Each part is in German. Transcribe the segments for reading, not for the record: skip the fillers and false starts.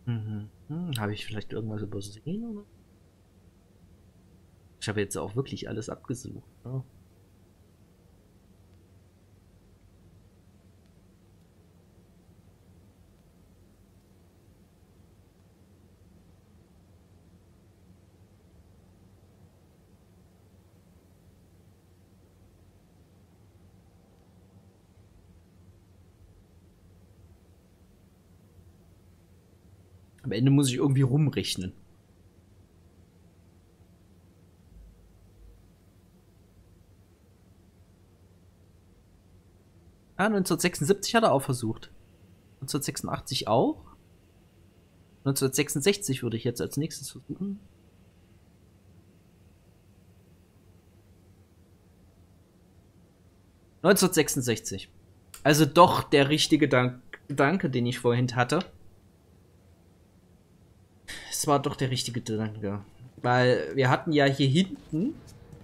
Mhm. Habe ich vielleicht irgendwas übersehen, oder? Ich habe jetzt auch wirklich alles abgesucht. Ja. Am Ende muss ich irgendwie rumrechnen. Ah, 1976 hat er auch versucht. 1986 auch. 1966 würde ich jetzt als nächstes versuchen. ...1966. Also doch der richtige Gedanke, den ich vorhin hatte. Es war doch der richtige Gedanke. Weil wir hatten ja hier hinten...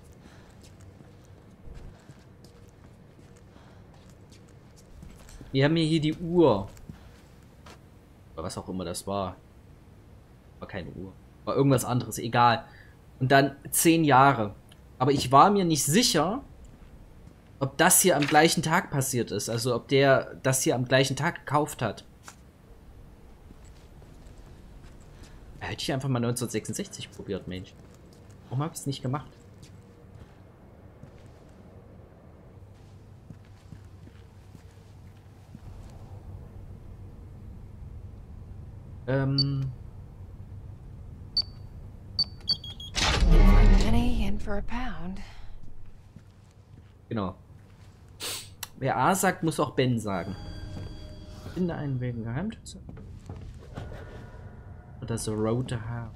Wir haben hier die Uhr. Oder was auch immer das war. War keine Uhr. War irgendwas anderes, egal. Und dann 10 Jahre. Aber ich war mir nicht sicher, ob das hier am gleichen Tag passiert ist. Also ob der das hier am gleichen Tag gekauft hat. Hätte ich einfach mal 1966 probiert, Mensch. Warum habe ich es nicht gemacht? Genau. Wer A sagt, muss auch Ben sagen. Finde einen Weg Geheimtüte. Oder so rote Haare.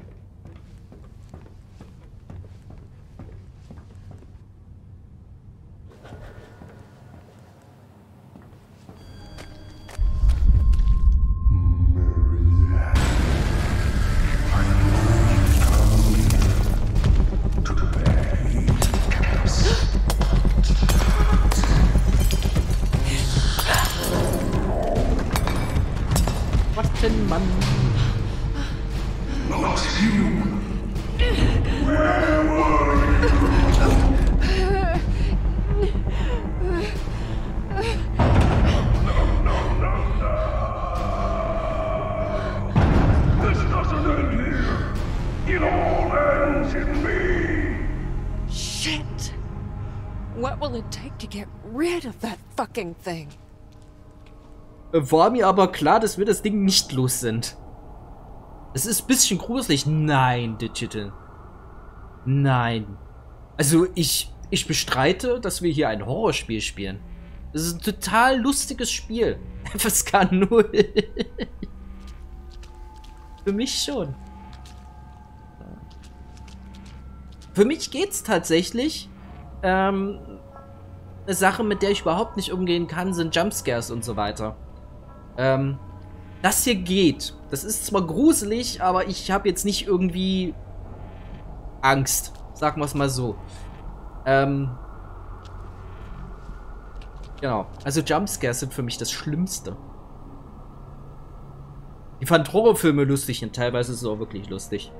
Was denn, Mann? Shit! What will it take to get rid of that fucking thing? War mir aber klar, dass wir das Ding nicht los sind. Es ist ein bisschen gruselig. Nein, Digital. Nein. Also ich bestreite, dass wir hier ein Horrorspiel spielen. Es ist ein total lustiges Spiel. FSK 0. Für mich schon. Für mich geht's tatsächlich. Eine Sache, mit der ich überhaupt nicht umgehen kann, sind Jumpscares und so weiter. Das hier geht. Das ist zwar gruselig, aber ich habe jetzt nicht irgendwie Angst. Sagen wir es mal so. Genau. Also Jumpscares sind für mich das Schlimmste. Ich fand Horrorfilme lustig und teilweise ist es auch wirklich lustig.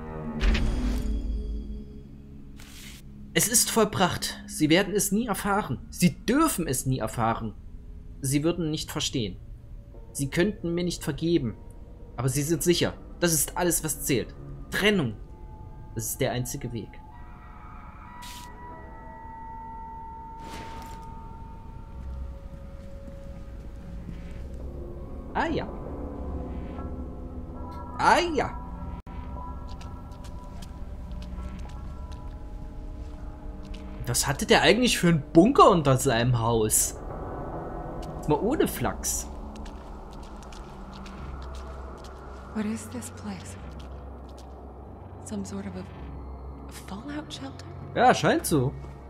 Es ist vollbracht. Sie werden es nie erfahren. Sie dürfen es nie erfahren. Sie würden nicht verstehen. Sie könnten mir nicht vergeben. Aber sie sind sicher. Das ist alles, was zählt. Trennung. Das ist der einzige Weg. Ah ja. Ah ja. Was hatte der eigentlich für einen Bunker unter seinem Haus? Mal ohne Flachs. What is this place? Some sort of a fallout shelter? Ja, scheint so.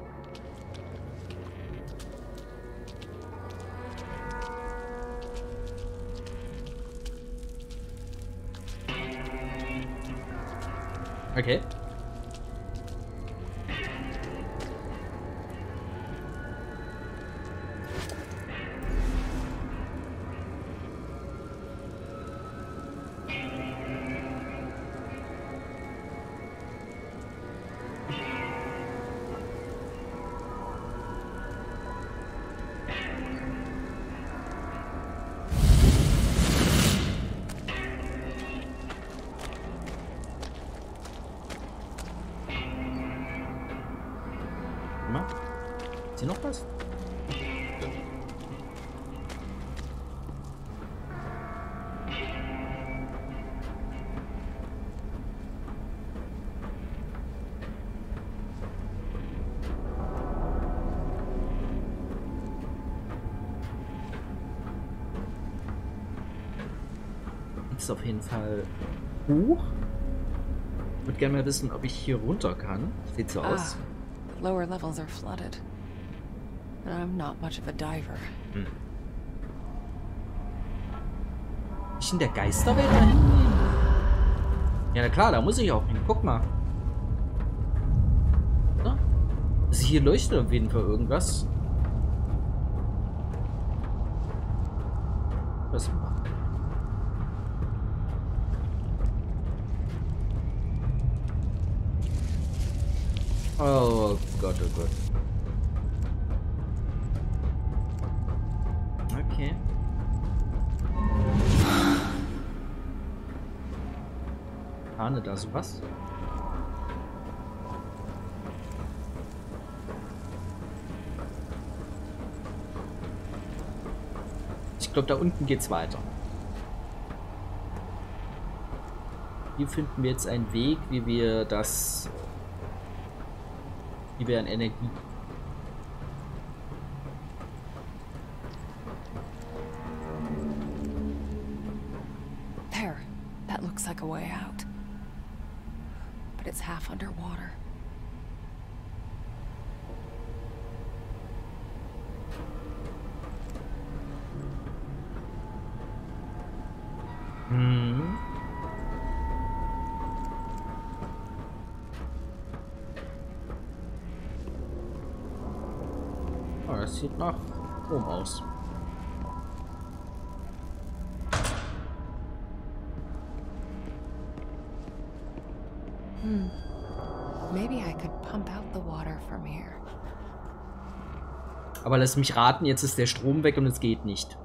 Okay. hier noch was? Ist auf jeden Fall hoch. Ich würde gerne mal wissen, ob ich hier runter kann. Sieht so aus. The lower levels are flooded. And I'm not much of a diver. Hm. Ich in der Geisterwelt dahin? Ja, na klar, da muss ich auch hin. Guck mal. Ja? Also hier leuchtet auf jeden Fall irgendwas. Was machen? Oh Gott, oh Gott. Okay. Ahne da sowas? Ich glaube, da unten geht's weiter. Hier finden wir jetzt einen Weg, wie wir das... Wie wir an Energie... There. That looks like a way out. But it's half underwater. Hm. Oh, das sieht nach Strom aus. Maybe I could pump out the water from here. Aber lass mich raten, jetzt ist der Strom weg und es geht nicht.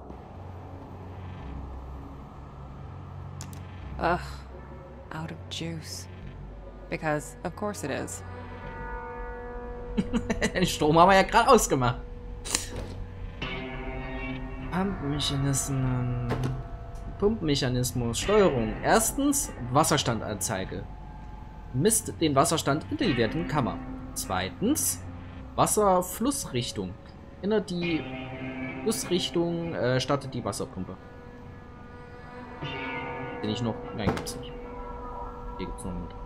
Ugh. Out of juice. Because, of course it is. Den Strom haben wir ja gerade ausgemacht. Pumpmechanismus, Steuerung. Erstens, Wasserstandanzeige. Misst den Wasserstand in der jeweiligen Kammer. Zweitens, Wasserflussrichtung. Ändert die Flussrichtung, startet die Wasserpumpe. Den ich noch... Nein, gibt's nicht. Hier gibt's noch mit.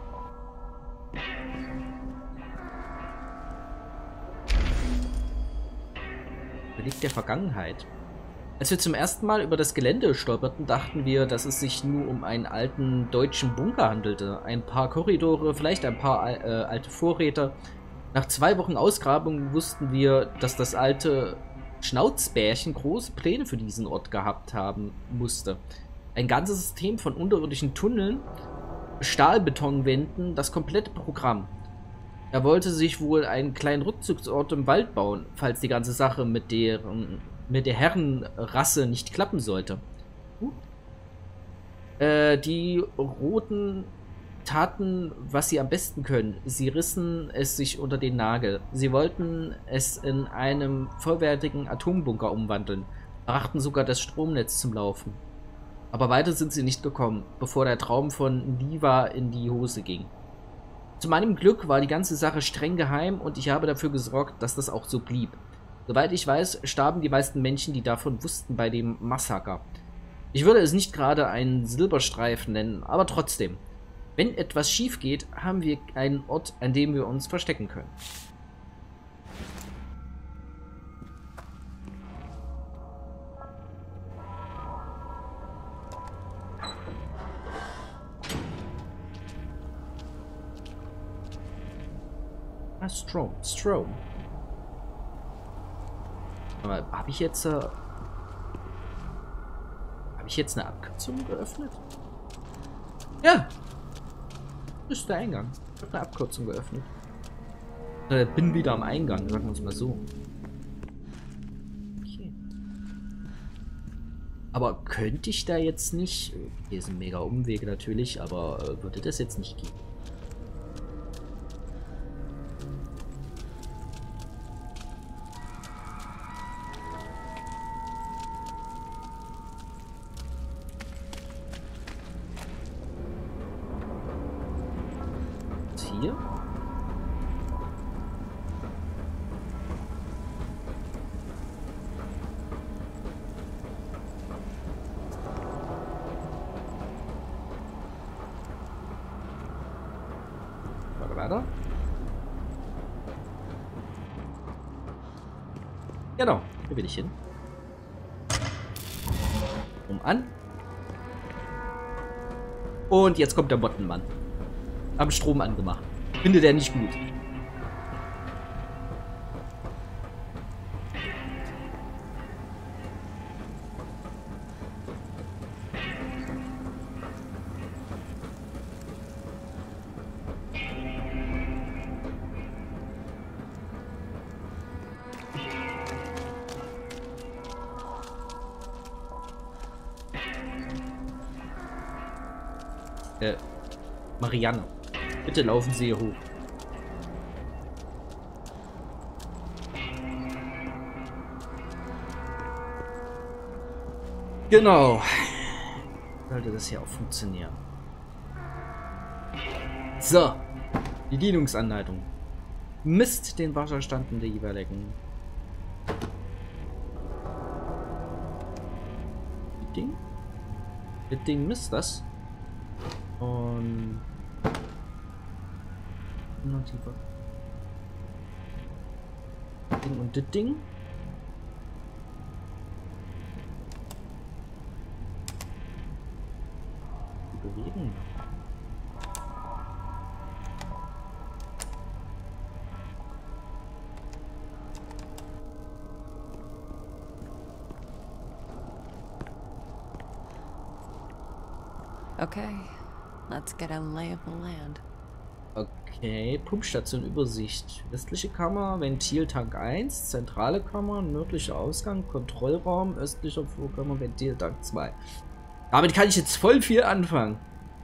Relikt der Vergangenheit. Als wir zum ersten Mal über das Gelände stolperten, dachten wir, dass es sich nur um einen alten deutschen Bunker handelte. Ein paar Korridore, vielleicht ein paar alte Vorräte. Nach 2 Wochen Ausgrabung wussten wir, dass das alte Schnauzbärchen große Pläne für diesen Ort gehabt haben musste. Ein ganzes System von unterirdischen Tunneln, Stahlbetonwänden, das komplette Programm. Er wollte sich wohl einen kleinen Rückzugsort im Wald bauen, falls die ganze Sache mit der Herrenrasse nicht klappen sollte. Die Roten taten, was sie am besten können. Sie rissen es sich unter den Nagel. Sie wollten es in einem vollwertigen Atombunker umwandeln, brachten sogar das Stromnetz zum Laufen. Aber weiter sind sie nicht gekommen, bevor der Traum von Niva in die Hose ging. Zu meinem Glück war die ganze Sache streng geheim und ich habe dafür gesorgt, dass das auch so blieb. Soweit ich weiß, starben die meisten Menschen, die davon wussten, bei dem Massaker. Ich würde es nicht gerade einen Silberstreifen nennen, aber trotzdem. Wenn etwas schief geht, haben wir einen Ort, an dem wir uns verstecken können. Strom. Aber habe ich jetzt eine Abkürzung geöffnet? Ja. Das ist der Eingang. Ich habe eine Abkürzung geöffnet. Bin wieder am Eingang, sagen wir es mal so. Okay. Aber könnte ich da jetzt nicht... Hier ist ein mega Umweg natürlich, aber würde das jetzt nicht gehen? hier. Weiter. Genau, hier will ich hin. An. Und jetzt kommt der Bottenmann. Am Strom angemacht. Findet er nicht gut. Marianne, bitte laufen Sie hier hoch. Genau. Sollte das hier auch funktionieren. So. Bedienungsanleitung. Misst den Wasserstand in der jeweiligen Das Ding misst das. Und noch tiefer. Ding und das Ding. Die bewegen. Okay, let's get a lay of the land. Okay, Pumpstation Übersicht. Westliche Kammer, Ventiltank 1, zentrale Kammer, nördlicher Ausgang, Kontrollraum, östlicher Vorkammer, Ventiltank 2. Damit kann ich jetzt voll viel anfangen.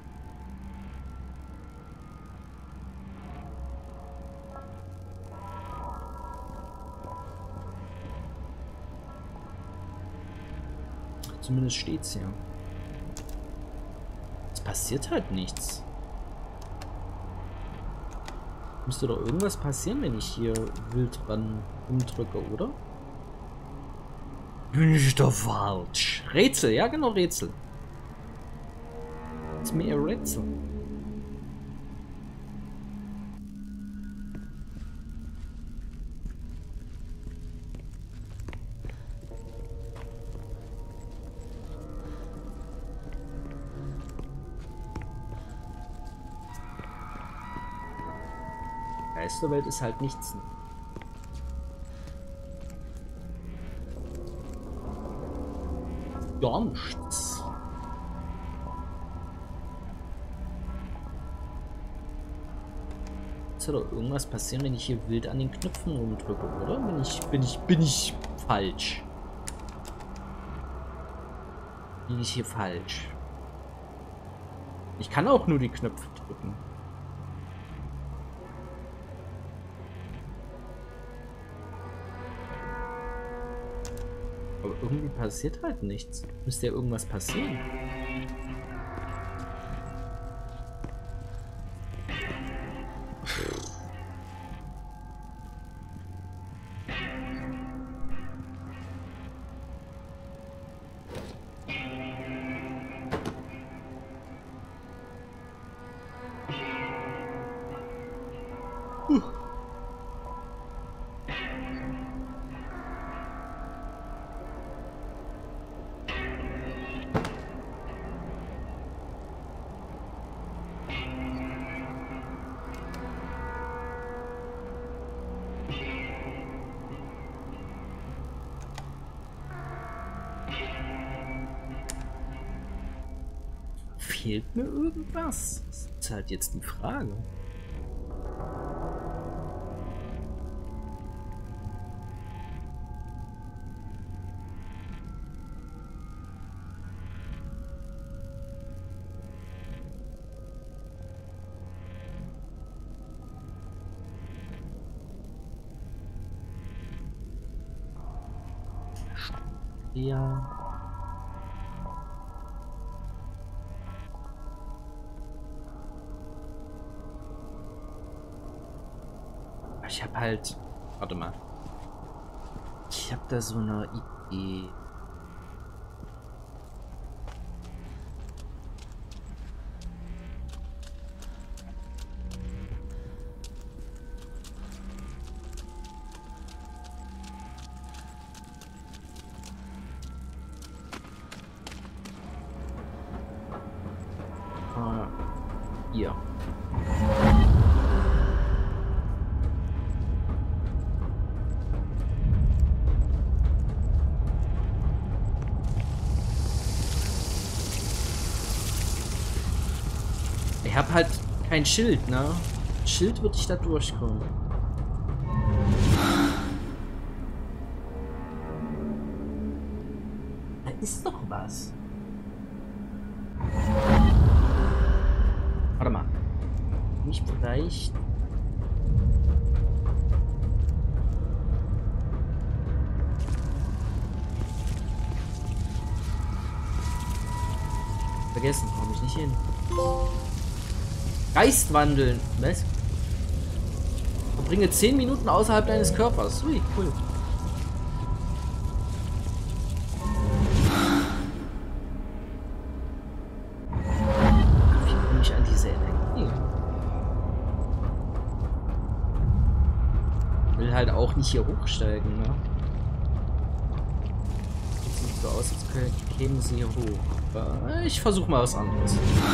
Zumindest steht's hier. Es passiert halt nichts. Müsste doch irgendwas passieren, wenn ich hier wild dran umdrücke, oder? Bin ich doch falsch. Rätsel, ja genau, Rätsel. Ist mir eher Rätsel. Geisterwelt ist halt nichts. Gar nichts. Jetzt soll doch irgendwas passieren, wenn ich hier wild an den Knöpfen rumdrücke, oder? Bin ich falsch? Bin ich hier falsch? Ich kann auch nur die Knöpfe drücken. Aber irgendwie passiert halt nichts. Müsste ja irgendwas passieren. Fehlt mir irgendwas? Das ist halt jetzt die Frage. Ja. Ich habe halt... Warte mal. Ich habe da so eine Idee. Hier. Ich habe halt kein Schild, ne? Schild würde ich da durchkommen. Da ist doch was. Warte mal. Nicht vielleicht. Vergessen, komme ich nicht hin. Geist wandeln. Was? Verbringe 10 Minuten außerhalb deines Körpers. Ui, cool. Wie komme ich an diese Energie? Ich will halt auch nicht hier hochsteigen, ne? Sieht so aus, als kämen sie hier hoch. Aber ich versuche mal was anderes.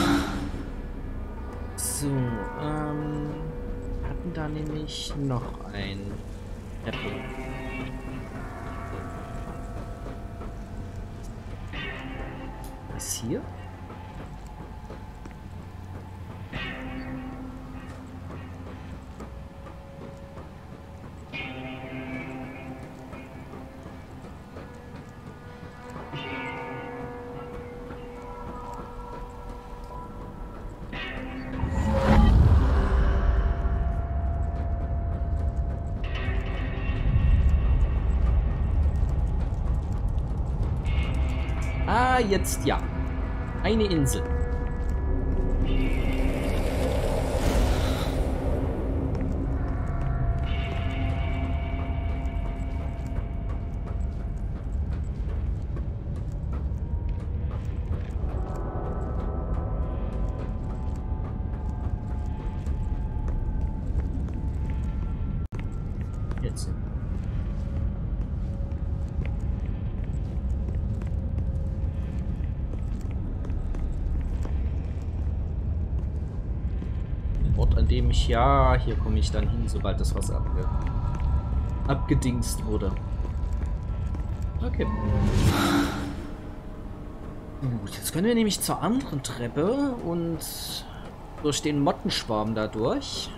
So, hatten da nämlich noch ein Apple. Was hier? Ah, jetzt ja. Eine Insel. Jetzt. Ort, an dem ich... Ja, hier komme ich dann hin, sobald das Wasser abgedingst wurde. Okay. Gut, jetzt können wir nämlich zur anderen Treppe und durch den Mottenschwarm da durch.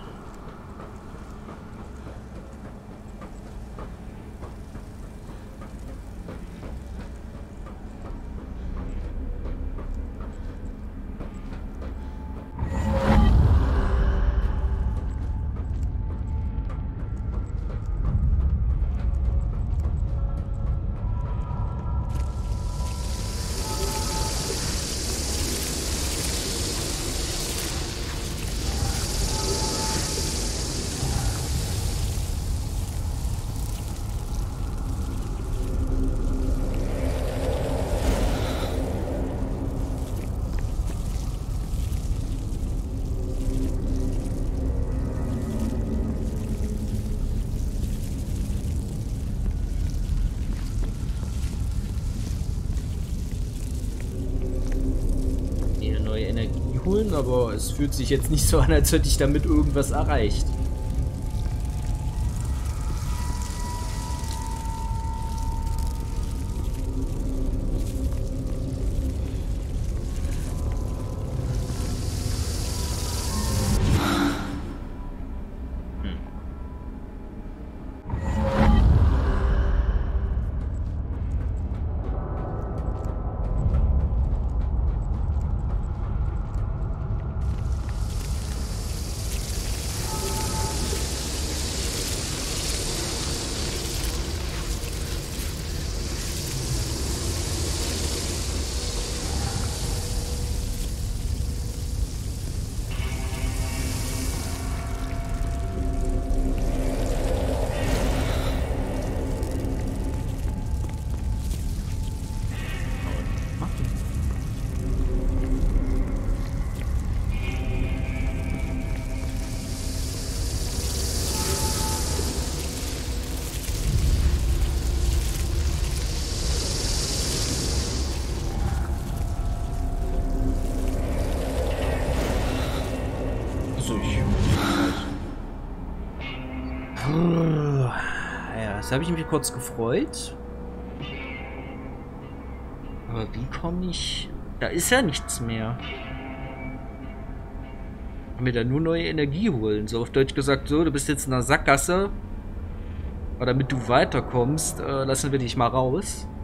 Holen, aber es fühlt sich jetzt nicht so an, als hätte ich damit irgendwas erreicht. Achso, ich... Ja, jetzt habe ich mich kurz gefreut. Aber wie komme ich... Da ist ja nichts mehr. Ich kann mir da nur neue Energie holen. So auf Deutsch gesagt, so, du bist jetzt in einer Sackgasse. Aber damit du weiterkommst, lassen wir dich mal raus.